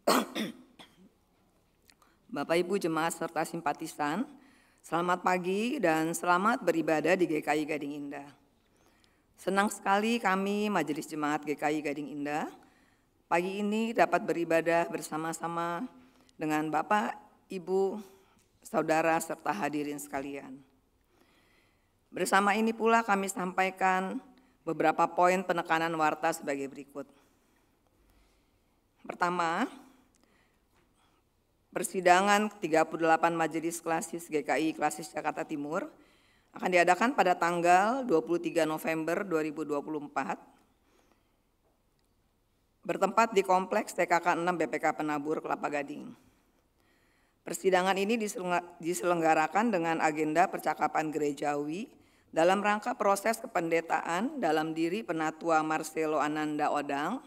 Bapak Ibu jemaat serta simpatisan, selamat pagi dan selamat beribadah di GKI Gading Indah. Senang sekali kami Majelis Jemaat GKI Gading Indah pagi ini dapat beribadah bersama-sama dengan Bapak, Ibu, Saudara serta hadirin sekalian. Bersama ini pula kami sampaikan beberapa poin penekanan warta sebagai berikut. Pertama, persidangan 38 Majelis Klasis GKI Klasis Jakarta Timur akan diadakan pada tanggal 23 November 2024 bertempat di Kompleks TKK 6 BPK Penabur Kelapa Gading. Persidangan ini diselenggarakan dengan agenda percakapan gerejawi dalam rangka proses kependetaan dalam diri Penatua Marcelo Ananda Odang,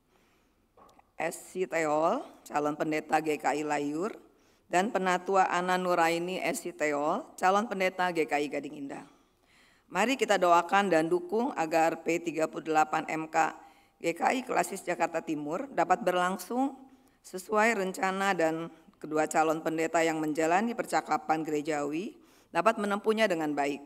SC Teol, calon pendeta GKI Layur, dan Penatua Ana Nuraini SC Teol, calon pendeta GKI Gading Indah. Mari kita doakan dan dukung agar P38 MK GKI Klasis Jakarta Timur dapat berlangsung sesuai rencana dan kedua calon pendeta yang menjalani percakapan gerejawi dapat menempuhnya dengan baik.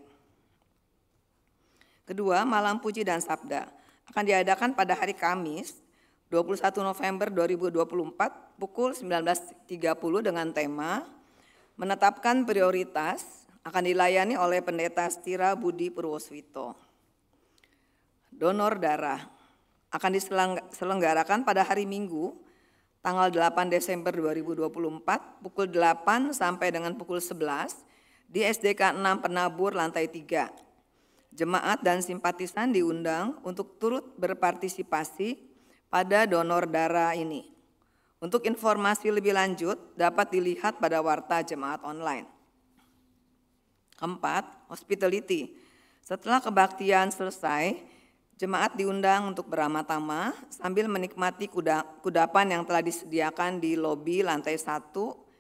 Kedua, malam puji dan sabda akan diadakan pada hari Kamis 21 November 2024 pukul 19.30 dengan tema menetapkan prioritas akan dilayani oleh Pendeta Stira Budi Purwoswito. Donor darah akan diselenggarakan pada hari Minggu tanggal 8 Desember 2024 pukul 8 sampai dengan pukul 11 di SDK 6 Penabur lantai 3. Jemaat dan simpatisan diundang untuk turut berpartisipasi pada donor darah ini. Untuk informasi lebih lanjut dapat dilihat pada warta jemaat online. Keempat, hospitality. Setelah kebaktian selesai, jemaat diundang untuk beramah-tamah sambil menikmati kudapan yang telah disediakan di lobi lantai 1.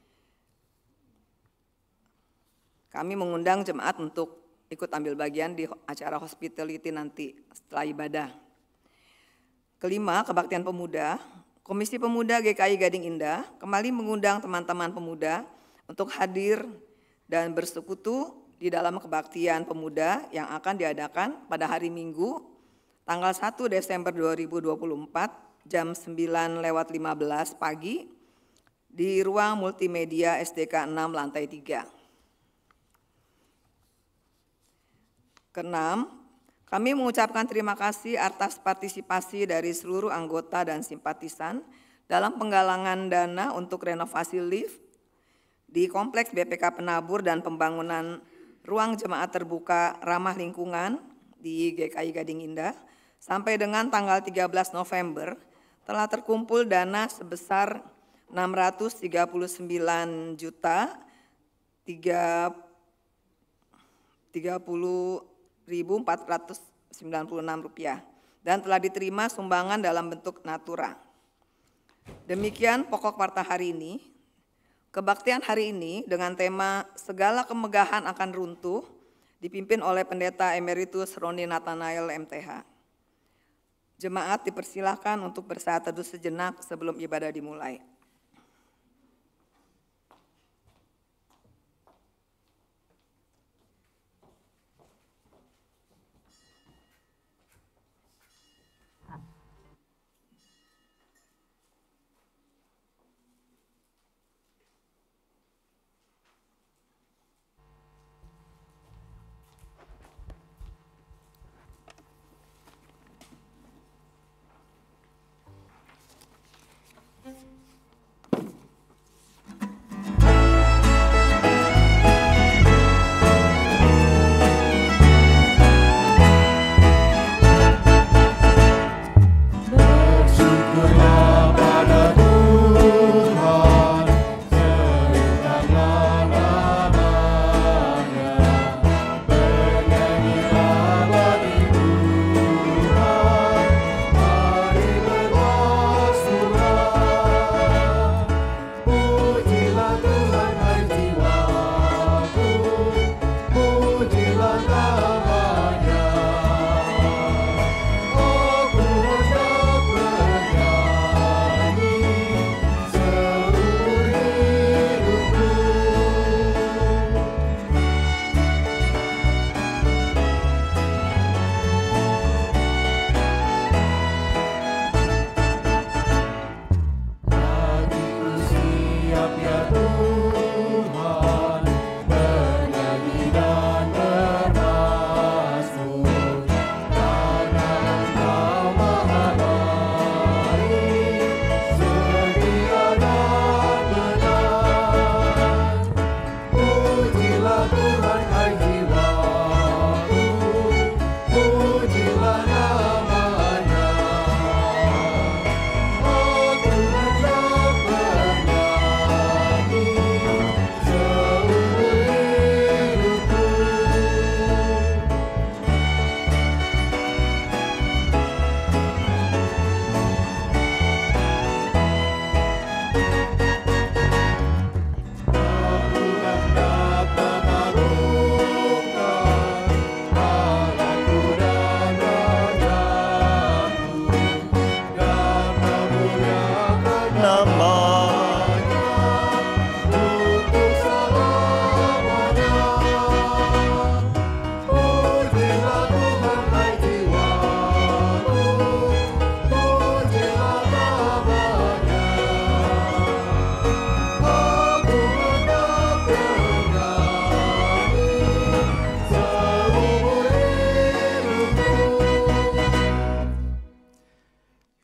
Kami mengundang jemaat untuk ikut ambil bagian di acara hospitality nanti setelah ibadah. Kelima, kebaktian pemuda. Komisi Pemuda GKI Gading Indah kembali mengundang teman-teman pemuda untuk hadir dan bersekutu di dalam kebaktian pemuda yang akan diadakan pada hari Minggu tanggal 1 Desember 2024 jam 9:15 pagi di ruang multimedia SDK 6 lantai 3. Keenam, kami mengucapkan terima kasih atas partisipasi dari seluruh anggota dan simpatisan dalam penggalangan dana untuk renovasi lift di Kompleks BPK Penabur dan pembangunan ruang jemaat terbuka ramah lingkungan di GKI Gading Indah. Sampai dengan tanggal 13 November telah terkumpul dana sebesar 639 juta 30.496 rupiah dan telah diterima sumbangan dalam bentuk natura. Demikian pokok warta hari ini. Kebaktian hari ini dengan tema segala kemegahan akan runtuh dipimpin oleh Pendeta Emeritus Roni Nathanael MTH. Jemaat dipersilahkan untuk bersaat teduh sejenak sebelum ibadah dimulai.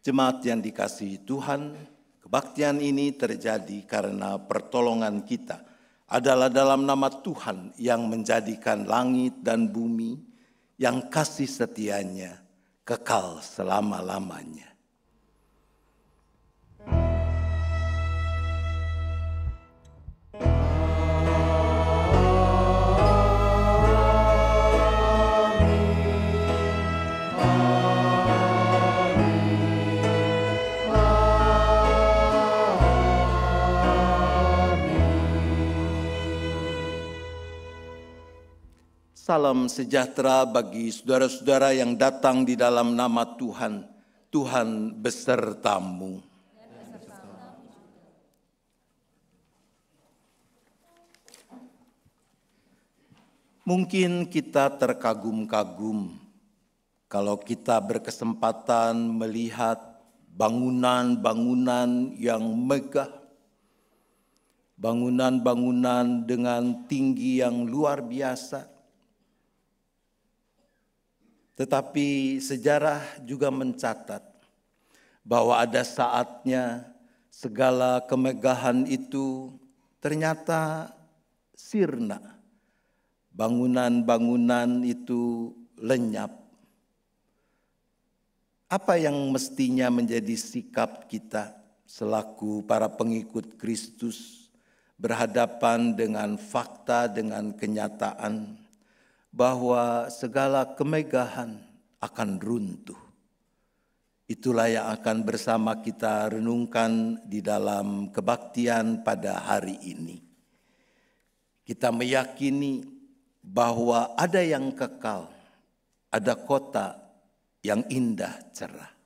Jemaat yang dikasihi Tuhan, kebaktian ini terjadi karena pertolongan kita adalah dalam nama Tuhan yang menjadikan langit dan bumi, yang kasih setianya kekal selama-lamanya. Salam sejahtera bagi saudara-saudara yang datang di dalam nama Tuhan. Tuhan besertamu. Mungkin kita terkagum-kagum kalau kita berkesempatan melihat bangunan-bangunan yang megah, bangunan-bangunan dengan tinggi yang luar biasa. Tetapi sejarah juga mencatat bahwa ada saatnya segala kemegahan itu ternyata sirna. Bangunan-bangunan itu lenyap. Apa yang mestinya menjadi sikap kita selaku para pengikut Kristus berhadapan dengan fakta, dengan kenyataan bahwa segala kemegahan akan runtuh. Itulah yang akan bersama kita renungkan di dalam kebaktian pada hari ini. Kita meyakini bahwa ada yang kekal, ada kota yang indah cerah.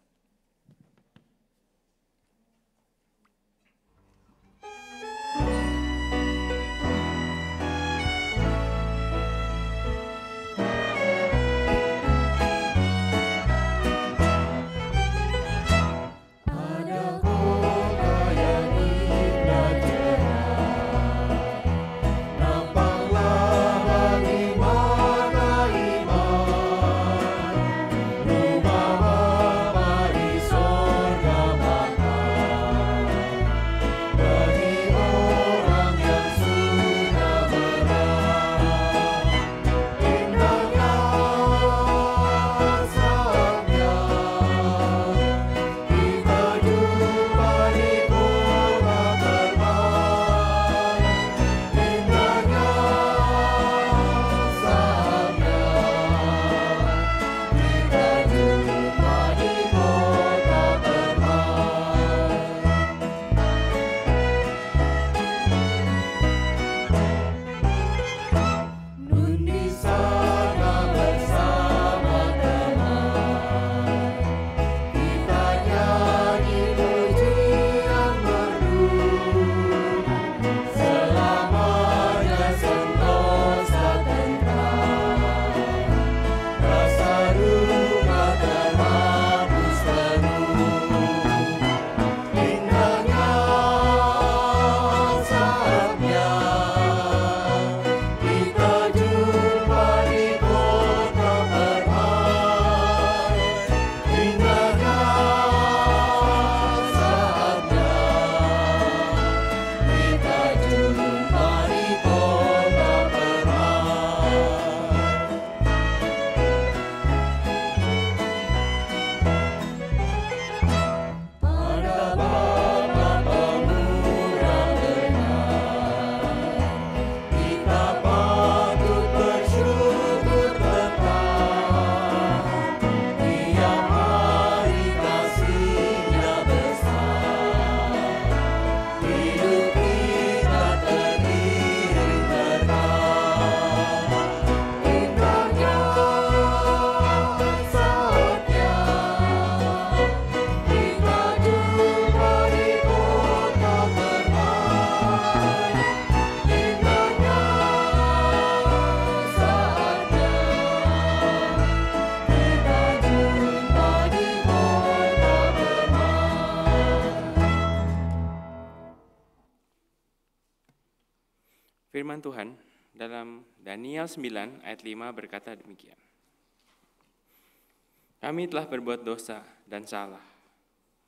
Firman Tuhan dalam Daniel 9 ayat 5 berkata demikian. Kami telah berbuat dosa dan salah.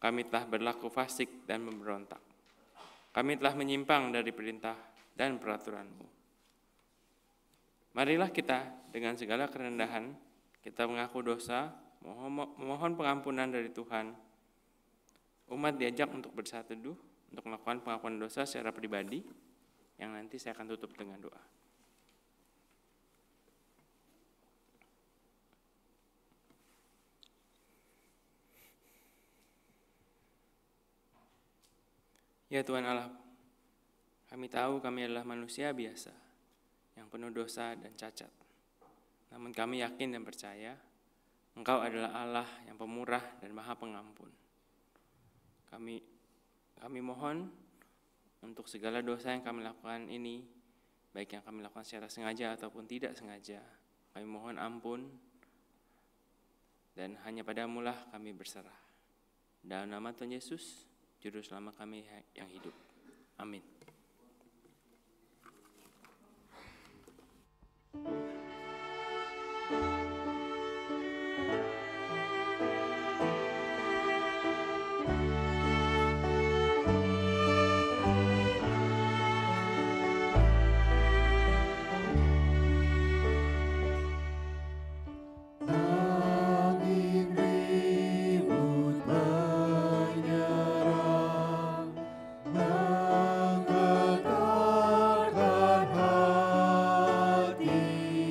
kami telah berlaku fasik dan memberontak. Kami telah menyimpang dari perintah dan peraturan-Mu. Marilah kita dengan segala kerendahan, kita mengaku dosa, memohon pengampunan dari Tuhan. Umat diajak untuk bersaat teduh, untuk melakukan pengakuan dosa secara pribadi, yang nanti saya akan tutup dengan doa. Ya Tuhan Allah, kami tahu kami adalah manusia biasa yang penuh dosa dan cacat. Namun kami yakin dan percaya Engkau adalah Allah yang pemurah dan Maha Pengampun. Kami mohon untuk segala dosa yang kami lakukan ini, baik yang kami lakukan secara sengaja ataupun tidak sengaja, kami mohon ampun dan hanya padamu-lah kami berserah. Dalam nama Tuhan Yesus, Juru Selamat kami yang hidup. Amin. Menggetarkan hati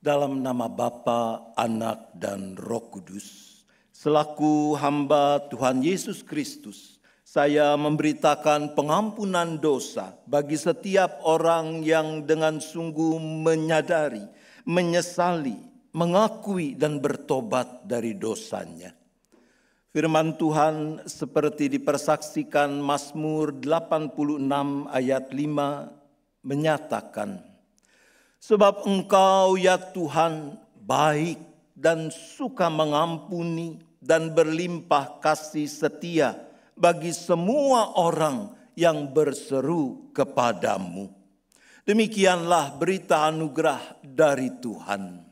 dalam nama Bapa, Anak, dan Roh Kudus. Selaku hamba Tuhan Yesus Kristus, saya memberitakan pengampunan dosa bagi setiap orang yang dengan sungguh menyadari, menyesali, mengakui dan bertobat dari dosanya. Firman Tuhan seperti dipersaksikan Mazmur 86 ayat 5 menyatakan, sebab Engkau ya Tuhan baik dan suka mengampuni dan berlimpah kasih setia bagi semua orang yang berseru kepadamu. Demikianlah berita anugerah dari Tuhan.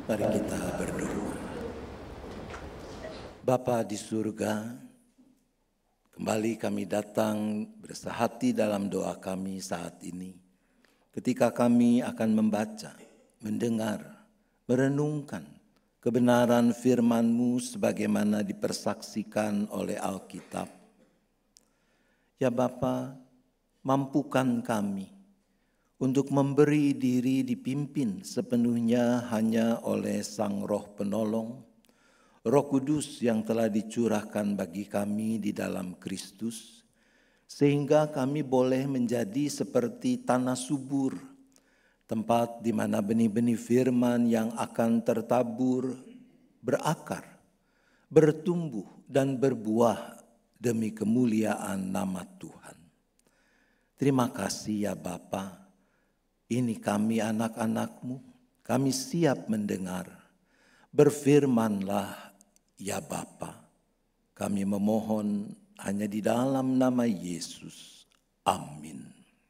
Mari kita berdoa. Bapa di surga, kembali kami datang bersehati dalam doa kami saat ini. Ketika kami akan membaca, mendengar, merenungkan kebenaran firman-Mu sebagaimana dipersaksikan oleh Alkitab. Ya Bapa, mampukan kami untuk memberi diri dipimpin sepenuhnya hanya oleh Sang Roh Penolong, Roh Kudus yang telah dicurahkan bagi kami di dalam Kristus, sehingga kami boleh menjadi seperti tanah subur, tempat di mana benih-benih firman yang akan tertabur, berakar, bertumbuh dan berbuah demi kemuliaan nama Tuhan. Terima kasih ya Bapa. Ini kami anak-anak-Mu, kami siap mendengar. Berfirmanlah ya Bapa. Kami memohon hanya di dalam nama Yesus. Amin.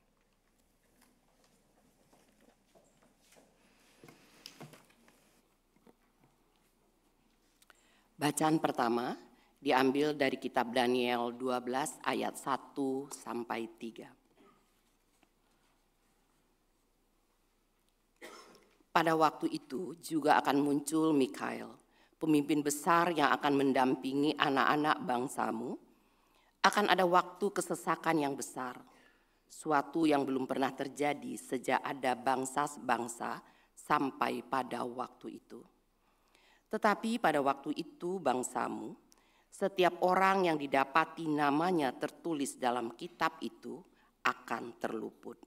Bacaan pertama diambil dari kitab Daniel 12 ayat 1 sampai 3. Pada waktu itu juga akan muncul Mikael, pemimpin besar yang akan mendampingi anak-anak bangsamu. Akan ada waktu kesesakan yang besar, suatu yang belum pernah terjadi sejak ada bangsa-bangsa sampai pada waktu itu. Tetapi pada waktu itu bangsamu, setiap orang yang didapati namanya tertulis dalam kitab itu akan terluput.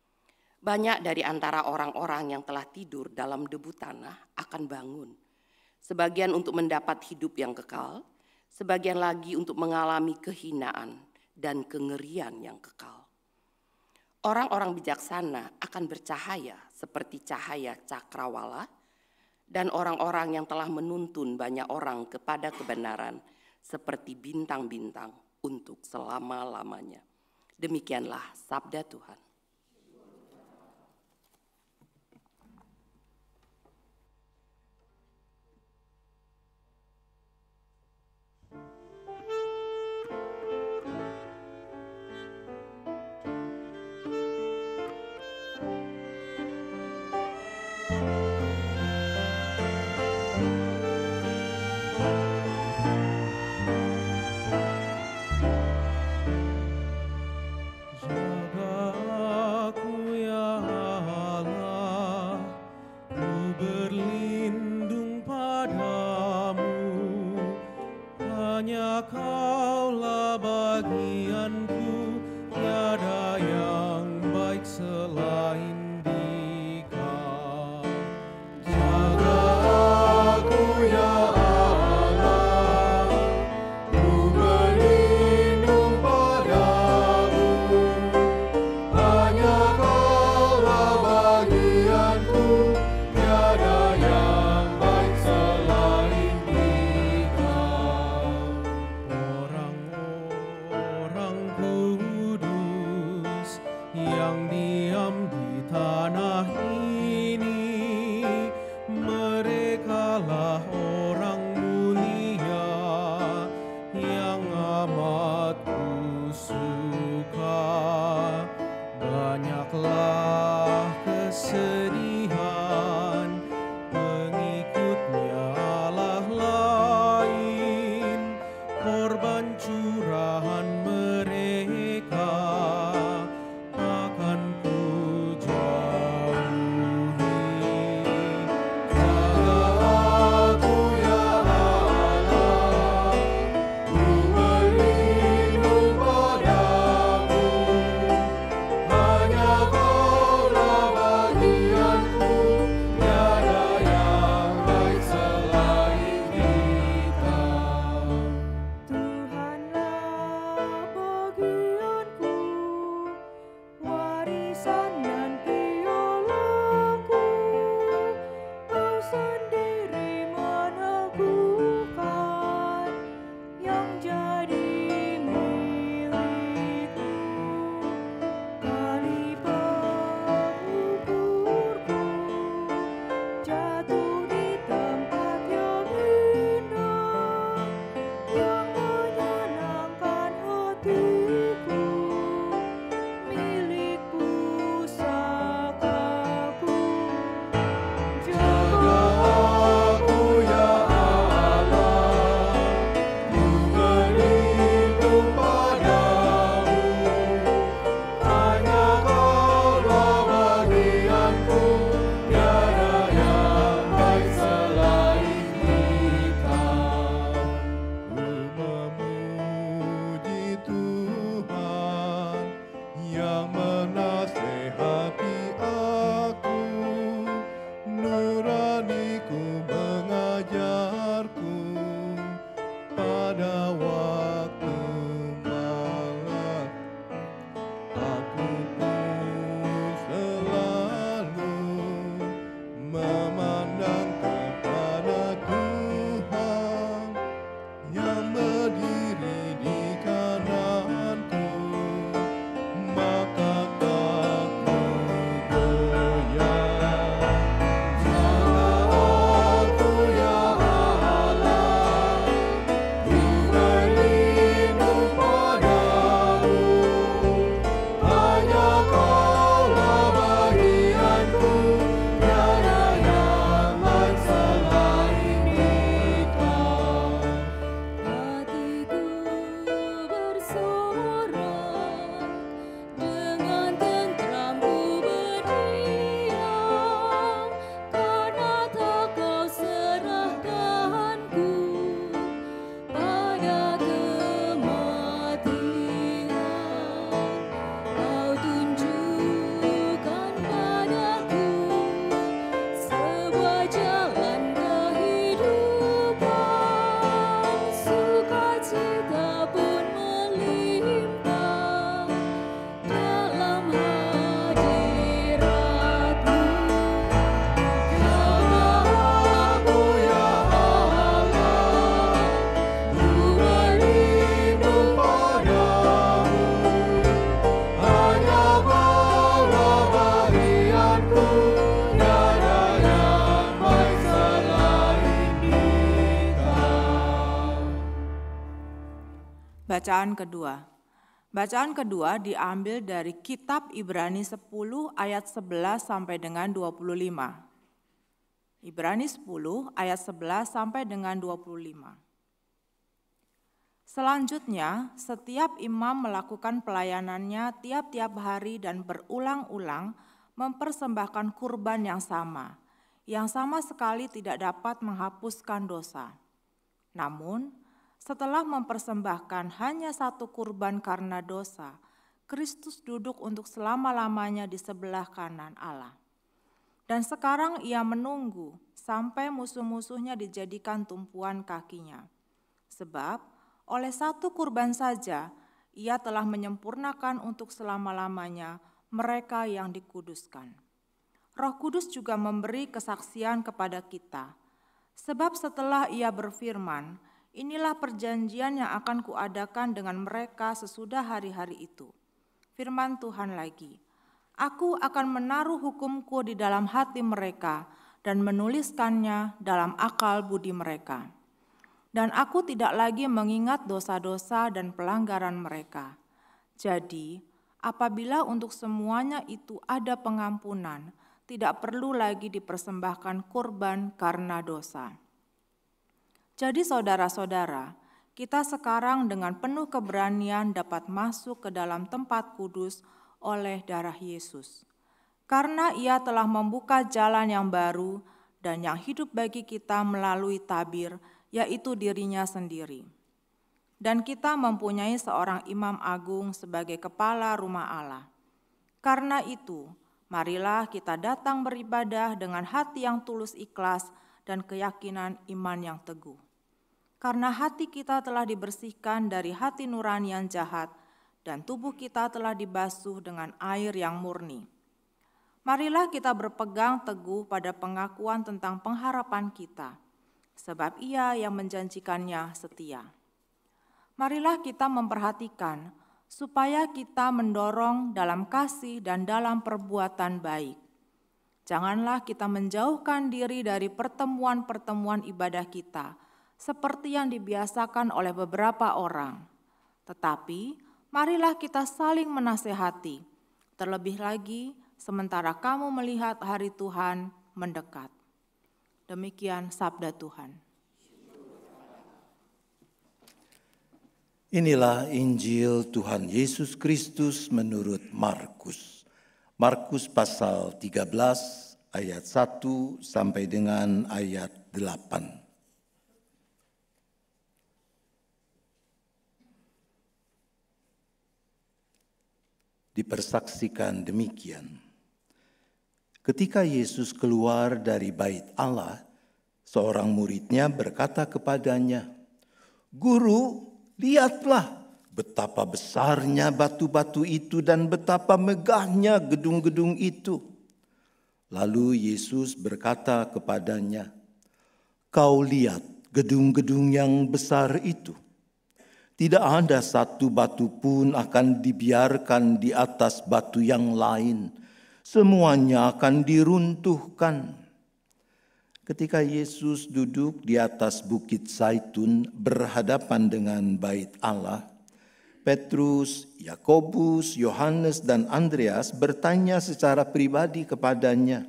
Banyak dari antara orang-orang yang telah tidur dalam debu tanah akan bangun. Sebagian untuk mendapat hidup yang kekal, sebagian lagi untuk mengalami kehinaan dan kengerian yang kekal. Orang-orang bijaksana akan bercahaya seperti cahaya cakrawala, dan orang-orang yang telah menuntun banyak orang kepada kebenaran seperti bintang-bintang untuk selama-lamanya. Demikianlah sabda Tuhan. Hanya Kaulah bagianku, tiada yang Bacaan kedua. Bacaan kedua diambil dari kitab Ibrani 10 ayat 11 sampai dengan 25. Ibrani 10 ayat 11 sampai dengan 25. Selanjutnya, setiap imam melakukan pelayanannya tiap-tiap hari dan berulang-ulang mempersembahkan kurban yang sama sekali tidak dapat menghapuskan dosa. Namun, setelah mempersembahkan hanya satu kurban karena dosa, Kristus duduk untuk selama-lamanya di sebelah kanan Allah. Dan sekarang ia menunggu sampai musuh-musuhnya dijadikan tumpuan kakinya. Sebab oleh satu kurban saja ia telah menyempurnakan untuk selama-lamanya mereka yang dikuduskan. Roh Kudus juga memberi kesaksian kepada kita. Sebab setelah ia berfirman, inilah perjanjian yang akan kuadakan dengan mereka sesudah hari-hari itu. Firman Tuhan lagi, aku akan menaruh hukumku di dalam hati mereka dan menuliskannya dalam akal budi mereka. Dan aku tidak lagi mengingat dosa-dosa dan pelanggaran mereka. Jadi, apabila untuk semuanya itu ada pengampunan, tidak perlu lagi dipersembahkan kurban karena dosa. Jadi saudara-saudara, kita sekarang dengan penuh keberanian dapat masuk ke dalam tempat kudus oleh darah Yesus. Karena ia telah membuka jalan yang baru dan yang hidup bagi kita melalui tabir, yaitu dirinya sendiri. Dan kita mempunyai seorang imam agung sebagai kepala rumah Allah. Karena itu, marilah kita datang beribadah dengan hati yang tulus ikhlas dan keyakinan iman yang teguh. Karena hati kita telah dibersihkan dari hati nurani yang jahat dan tubuh kita telah dibasuh dengan air yang murni. Marilah kita berpegang teguh pada pengakuan tentang pengharapan kita, sebab Ia yang menjanjikannya setia. Marilah kita memperhatikan supaya kita mendorong dalam kasih dan dalam perbuatan baik. Janganlah kita menjauhkan diri dari pertemuan-pertemuan ibadah kita, seperti yang dibiasakan oleh beberapa orang. Tetapi, marilah kita saling menasehati, terlebih lagi sementara kamu melihat hari Tuhan mendekat. Demikian sabda Tuhan. Inilah Injil Tuhan Yesus Kristus menurut Markus. Markus pasal 13 ayat 1 sampai dengan ayat 8. Dipersaksikan demikian. Ketika Yesus keluar dari bait Allah, seorang muridnya berkata kepadanya, "Guru, lihatlah betapa besarnya batu-batu itu dan betapa megahnya gedung-gedung itu." Lalu Yesus berkata kepadanya, "Kau lihat gedung-gedung yang besar itu? Tidak ada satu batu pun akan dibiarkan di atas batu yang lain. Semuanya akan diruntuhkan." Ketika Yesus duduk di atas bukit Zaitun berhadapan dengan bait Allah, Petrus, Yakobus, Yohanes, dan Andreas bertanya secara pribadi kepadanya,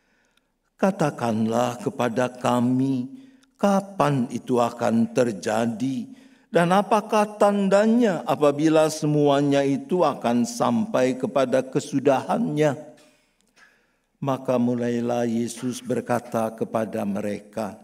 "Katakanlah kepada kami, kapan itu akan terjadi, dan apakah tandanya apabila semuanya itu akan sampai kepada kesudahannya?" Maka mulailah Yesus berkata kepada mereka,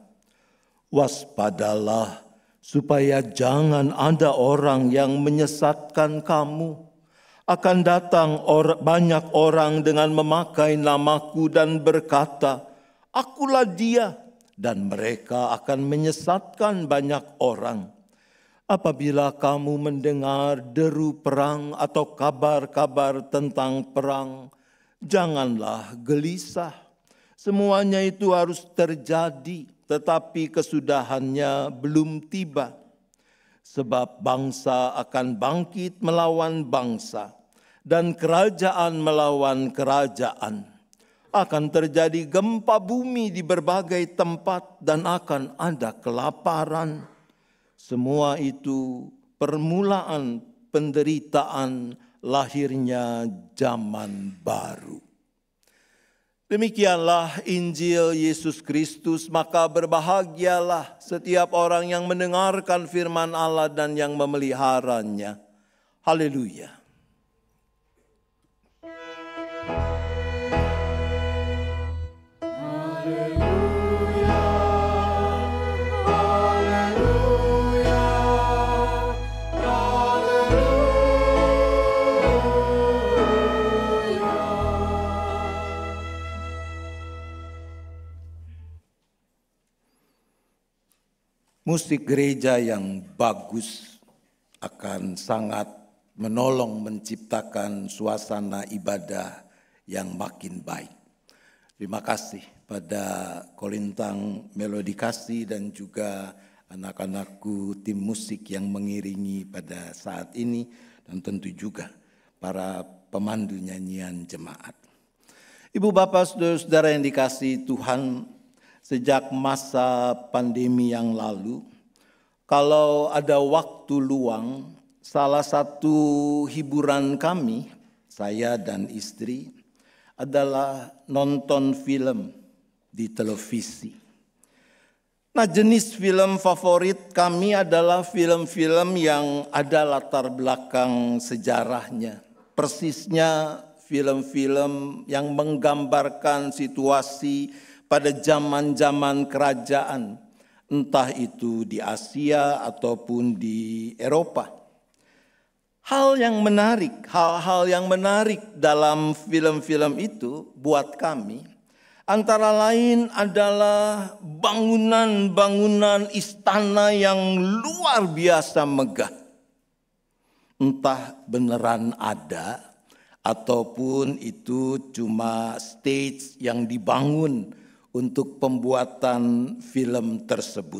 "Waspadalah supaya jangan ada orang yang menyesatkan kamu. Akan datang banyak orang dengan memakai namaku dan berkata, 'Akulah dia,' dan mereka akan menyesatkan banyak orang. Apabila kamu mendengar deru perang atau kabar-kabar tentang perang, janganlah gelisah. Semuanya itu harus terjadi, tetapi kesudahannya belum tiba. Sebab bangsa akan bangkit melawan bangsa, dan kerajaan melawan kerajaan. Akan terjadi gempa bumi di berbagai tempat, dan akan ada kelaparan. Semua itu permulaan penderitaan lahirnya zaman baru. Demikianlah Injil Yesus Kristus, maka berbahagialah setiap orang yang mendengarkan firman Allah dan yang memeliharanya. Haleluya. Musik gereja yang bagus akan sangat menolong menciptakan suasana ibadah yang makin baik. Terima kasih pada Kolintang Melodi Kasih dan juga anak-anakku tim musik yang mengiringi pada saat ini, dan tentu juga para pemandu nyanyian jemaat. Ibu bapak saudara-saudara yang dikasihi Tuhan, sejak masa pandemi yang lalu, kalau ada waktu luang, salah satu hiburan kami, saya dan istri, adalah nonton film di televisi. Nah, jenis film favorit kami adalah film-film yang ada latar belakang sejarahnya. Persisnya film-film yang menggambarkan situasi pada zaman-zaman kerajaan, entah itu di Asia ataupun di Eropa. Hal-hal yang menarik dalam film-film itu buat kami, antara lain adalah bangunan-bangunan istana yang luar biasa megah. Entah beneran ada ataupun itu cuma stage yang dibangun untuk pembuatan film tersebut.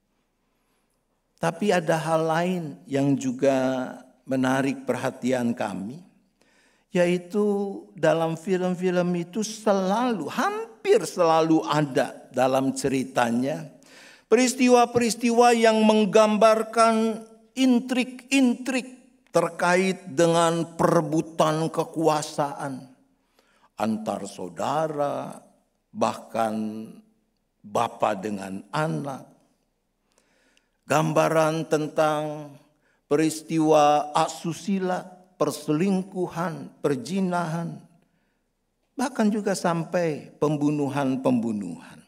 Tapi ada hal lain yang juga menarik perhatian kami, yaitu dalam film-film itu hampir selalu ada dalam ceritanya peristiwa-peristiwa yang menggambarkan intrik-intrik terkait dengan perebutan kekuasaan antar saudara, bahkan bapak dengan anak. Gambaran tentang peristiwa asusila, perselingkuhan, perzinahan, bahkan juga sampai pembunuhan-pembunuhan.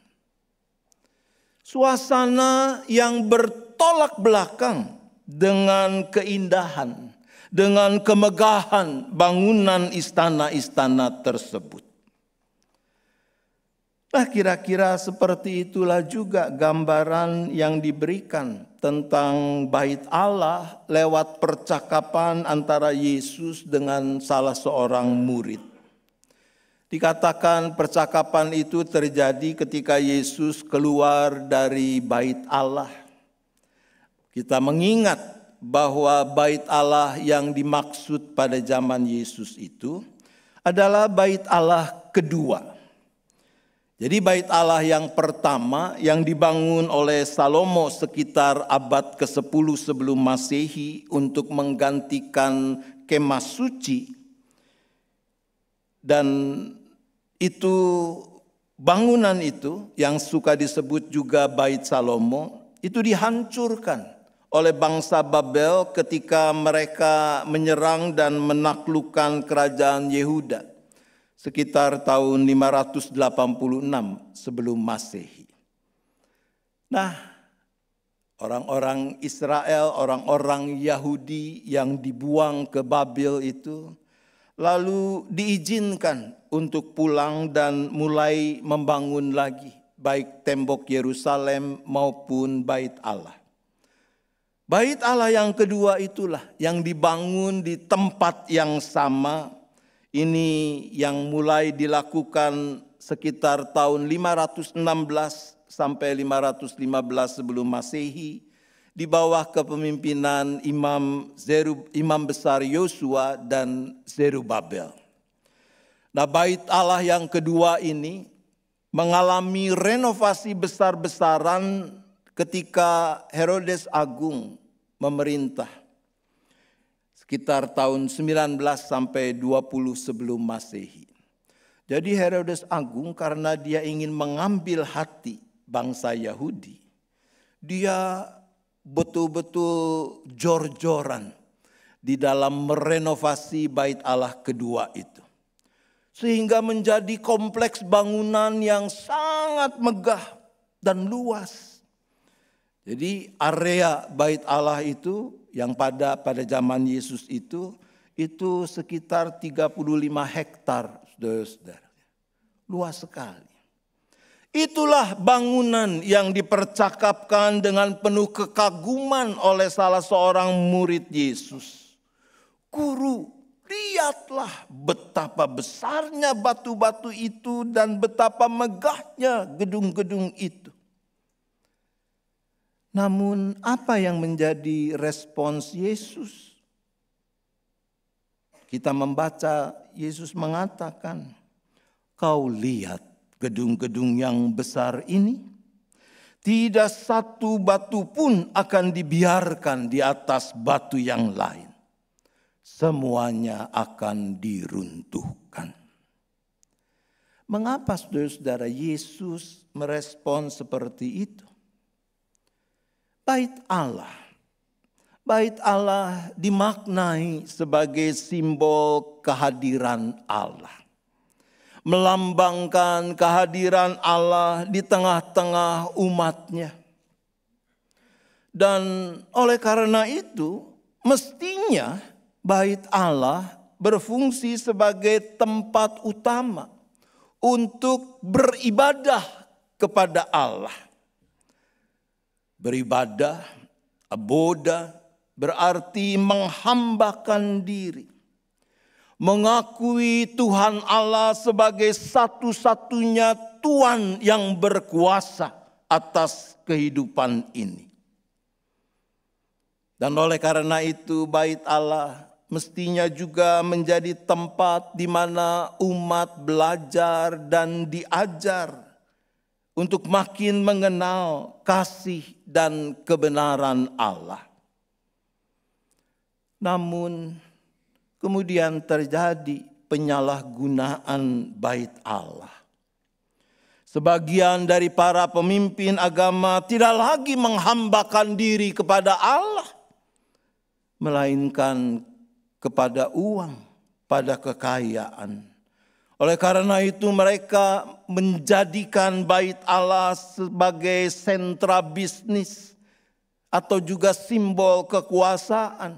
Suasana yang bertolak belakang dengan keindahan, dengan kemegahan bangunan istana-istana tersebut. Nah, kira-kira seperti itulah juga gambaran yang diberikan tentang Bait Allah lewat percakapan antara Yesus dengan salah seorang murid. Dikatakan percakapan itu terjadi ketika Yesus keluar dari Bait Allah. Kita mengingat bahwa Bait Allah yang dimaksud pada zaman Yesus itu adalah Bait Allah kedua. Jadi Bait Allah yang pertama yang dibangun oleh Salomo sekitar abad ke-10 sebelum Masehi untuk menggantikan kemah suci. Dan itu bangunan itu yang suka disebut juga Bait Salomo itu dihancurkan oleh bangsa Babel ketika mereka menyerang dan menaklukkan kerajaan Yehuda. Sekitar tahun 586 sebelum Masehi. Nah, orang-orang Israel, orang-orang Yahudi yang dibuang ke Babel itu lalu diizinkan untuk pulang dan mulai membangun lagi baik tembok Yerusalem maupun Bait Allah. Bait Allah yang kedua itulah yang dibangun di tempat yang sama. Ini yang mulai dilakukan sekitar tahun 516 sampai 515 sebelum Masehi di bawah kepemimpinan Imam besar Yosua dan Zerubabel. Nah, Bait Allah yang kedua ini mengalami renovasi besar-besaran ketika Herodes Agung memerintah sekitar tahun 19 sampai 20 sebelum Masehi. Jadi Herodes Agung karena dia ingin mengambil hati bangsa Yahudi, dia betul-betul jor-joran di dalam merenovasi bait Allah kedua itu. Sehingga menjadi kompleks bangunan yang sangat megah dan luas. Jadi area bait Allah itu yang pada zaman Yesus itu sekitar 35 hektar, saudara-saudara. Luas sekali. Itulah bangunan yang dipercakapkan dengan penuh kekaguman oleh salah seorang murid Yesus. Guru, lihatlah betapa besarnya batu-batu itu dan betapa megahnya gedung-gedung itu. Namun apa yang menjadi respons Yesus? Kita membaca Yesus mengatakan, kau lihat gedung-gedung yang besar ini? Tidak satu batu pun akan dibiarkan di atas batu yang lain. Semuanya akan diruntuhkan. Mengapa saudara-saudara Yesus merespon seperti itu? Bait Allah dimaknai sebagai simbol kehadiran Allah. Melambangkan kehadiran Allah di tengah-tengah umatnya. Dan oleh karena itu mestinya bait Allah berfungsi sebagai tempat utama untuk beribadah kepada Allah. Beribadah, aboda, berarti menghambakan diri. Mengakui Tuhan Allah sebagai satu-satunya Tuhan yang berkuasa atas kehidupan ini. Dan oleh karena itu bait Allah mestinya juga menjadi tempat di mana umat belajar dan diajar untuk makin mengenal kasih dan kebenaran Allah. Namun kemudian terjadi penyalahgunaan bait Allah. Sebagian dari para pemimpin agama tidak lagi menghambakan diri kepada Allah, melainkan kepada uang, pada kekayaan. Oleh karena itu mereka menjadikan bait Allah sebagai sentra bisnis atau juga simbol kekuasaan.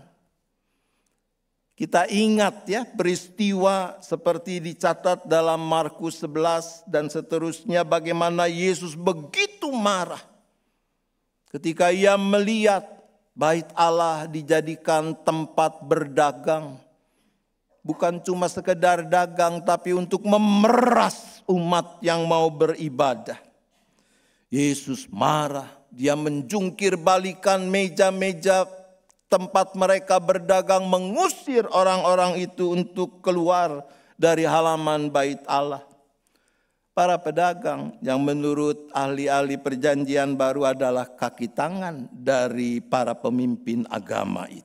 Kita ingat ya peristiwa seperti dicatat dalam Markus 11 dan seterusnya, bagaimana Yesus begitu marah ketika ia melihat bait Allah dijadikan tempat berdagang. Bukan cuma sekedar dagang, tapi untuk memeras umat yang mau beribadah. Yesus marah, dia menjungkir balikan meja-meja tempat mereka berdagang, mengusir orang-orang itu untuk keluar dari halaman bait Allah. Para pedagang yang menurut ahli-ahli perjanjian baru adalah kaki tangan dari para pemimpin agama itu.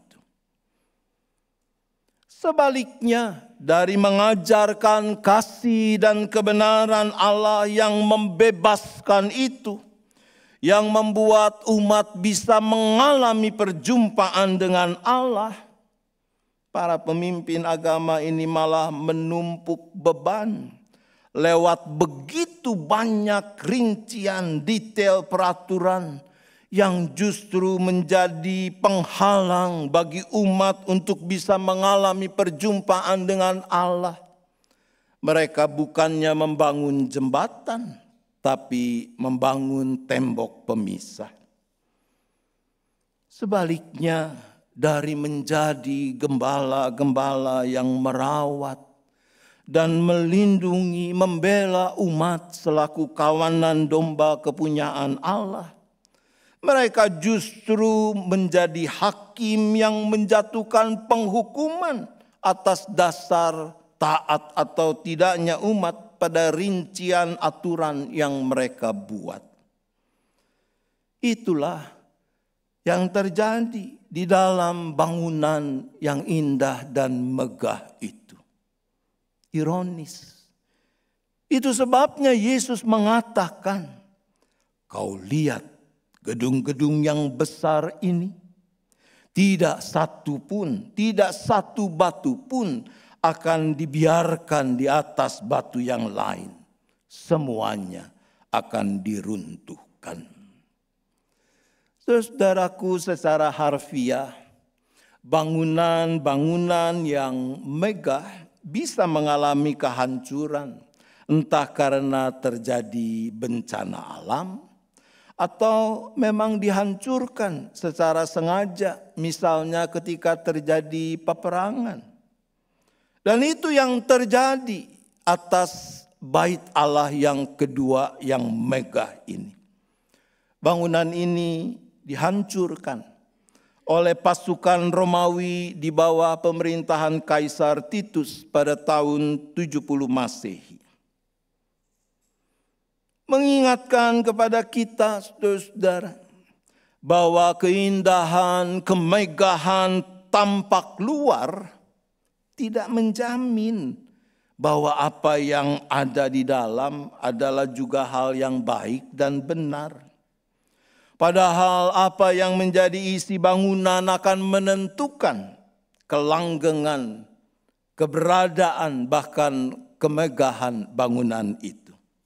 Sebaliknya, dari mengajarkan kasih dan kebenaran Allah yang membebaskan itu, yang membuat umat bisa mengalami perjumpaan dengan Allah, para pemimpin agama ini malah menumpuk beban lewat begitu banyak rincian detail peraturan yang justru menjadi penghalang bagi umat untuk bisa mengalami perjumpaan dengan Allah. Mereka bukannya membangun jembatan, tapi membangun tembok pemisah. Sebaliknya, dari menjadi gembala-gembala yang merawat dan melindungi, membela umat selaku kawanan domba kepunyaan Allah, mereka justru menjadi hakim yang menjatuhkan penghukuman atas dasar taat atau tidaknya umat pada rincian aturan yang mereka buat. Itulah yang terjadi di dalam bangunan yang indah dan megah itu. Ironis. Itu sebabnya Yesus mengatakan, kau lihat gedung-gedung yang besar ini, tidak satu batu pun akan dibiarkan di atas batu yang lain. Semuanya akan diruntuhkan. Saudaraku, secara harfiah, bangunan-bangunan yang megah bisa mengalami kehancuran. Entah karena terjadi bencana alam, atau memang dihancurkan secara sengaja, misalnya ketika terjadi peperangan. Dan itu yang terjadi atas bait Allah yang kedua yang megah ini. Bangunan ini dihancurkan oleh pasukan Romawi di bawah pemerintahan Kaisar Titus pada tahun 70 Masehi. Mengingatkan kepada kita, saudara, bahwa keindahan, kemegahan tampak luar tidak menjamin bahwa apa yang ada di dalam adalah juga hal yang baik dan benar. Padahal apa yang menjadi isi bangunan akan menentukan kelanggengan, keberadaan, bahkan kemegahan bangunan itu.